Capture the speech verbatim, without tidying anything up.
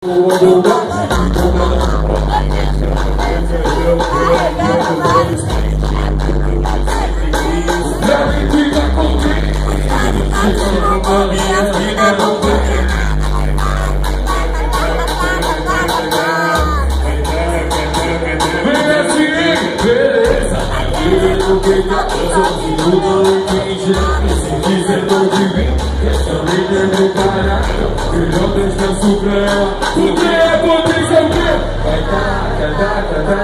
Porque é potência o quê? Vai dar, vai dar, vai dar.